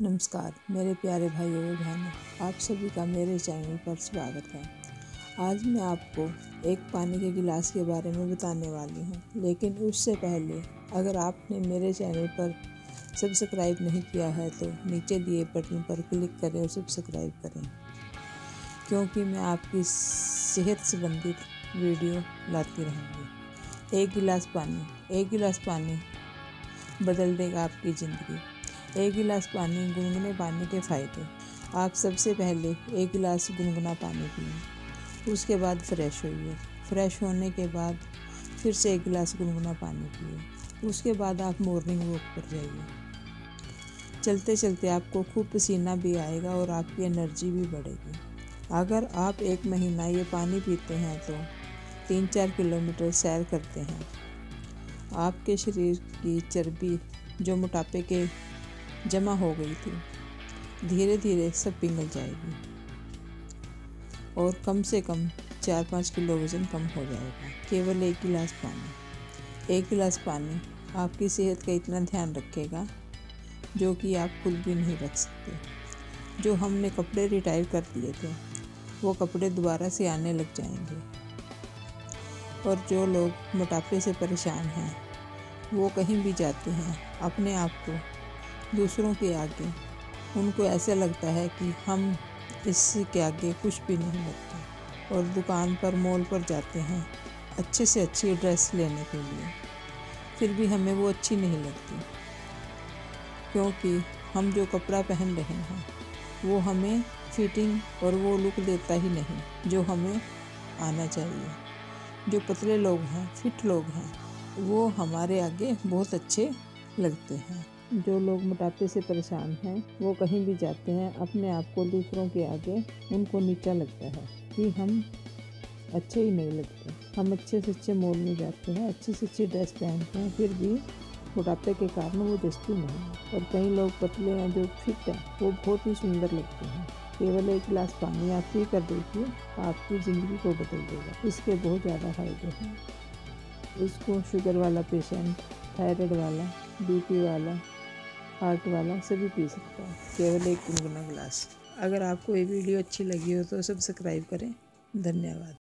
नमस्कार मेरे प्यारे भाइयों और बहनों, आप सभी का मेरे चैनल पर स्वागत है। आज मैं आपको एक पानी के गिलास के बारे में बताने वाली हूँ, लेकिन उससे पहले अगर आपने मेरे चैनल पर सब्सक्राइब नहीं किया है तो नीचे दिए बटन पर क्लिक करें और सब्सक्राइब करें, क्योंकि मैं आपकी सेहत संबंधित वीडियो लाती रहूँगी। एक गिलास पानी बदल देगा आपकी ज़िंदगी। एक गिलास पानी, गुनगुने पानी के फ़ायदे। आप सबसे पहले एक गिलास गुनगुना पानी पिए, उसके बाद फ्रेश होइए। फ्रेश होने के बाद फिर से एक गिलास गुनगुना पानी पिए, उसके बाद आप मॉर्निंग वॉक पर जाइए। चलते चलते आपको खूब पसीना भी आएगा और आपकी एनर्जी भी बढ़ेगी। अगर आप 1 महीना ये पानी पीते हैं तो 3-4 किलोमीटर सैर करते हैं, आपके शरीर की चर्बी जो मोटापे के जमा हो गई थी धीरे धीरे सब पिघल जाएगी और कम से कम 4-5 किलो वज़न कम हो जाएगा। केवल एक गिलास पानी आपकी सेहत का इतना ध्यान रखेगा जो कि आप खुद भी नहीं रख सकते। जो हमने कपड़े रिटायर कर दिए थे वो कपड़े दोबारा से आने लग जाएंगे, और जो लोग मोटापे से परेशान हैं वो कहीं भी जाते हैं अपने आप को दूसरों के आगे, उनको ऐसा लगता है कि हम इसके आगे कुछ भी नहीं लगते। और दुकान पर, मॉल पर जाते हैं अच्छे से अच्छी ड्रेस लेने के लिए, फिर भी हमें वो अच्छी नहीं लगती, क्योंकि हम जो कपड़ा पहन रहे हैं वो हमें फिटिंग और वो लुक देता ही नहीं जो हमें आना चाहिए। जो पतले लोग हैं, फिट लोग हैं, वो हमारे आगे बहुत अच्छे लगते हैं। जो लोग मोटापे से परेशान हैं वो कहीं भी जाते हैं अपने आप को दूसरों के आगे, उनको नीचा लगता है कि हम अच्छे ही नहीं लगते। हम अच्छे से अच्छे मॉल में जाते हैं, अच्छी से अच्छी ड्रेस पहनते हैं, फिर भी मोटापे के कारण वो जचती नहीं। और कई लोग पतले हैं जो फिट हैं, वो बहुत ही सुंदर लगते हैं। केवल एक गिलास पानी आप पी कर देखिए, आपकी ज़िंदगी को बदल देगा। इसके बहुत ज़्यादा फायदे हैं। इसको शुगर वाला पेशेंट, थायराइड वाला, बीपी वाला, हार्ट वाला सभी पी सकता है। केवल एक गुनगुना गिलास। अगर आपको ये वीडियो अच्छी लगी हो तो सब्सक्राइब करें। धन्यवाद।